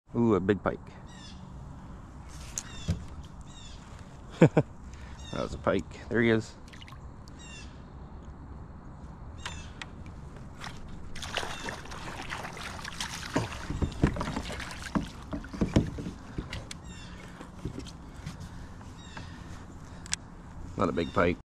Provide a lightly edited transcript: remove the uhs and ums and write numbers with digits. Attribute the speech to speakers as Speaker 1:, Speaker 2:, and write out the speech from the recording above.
Speaker 1: Ooh, a big pike. That was a pike. There he is. Not a big pike.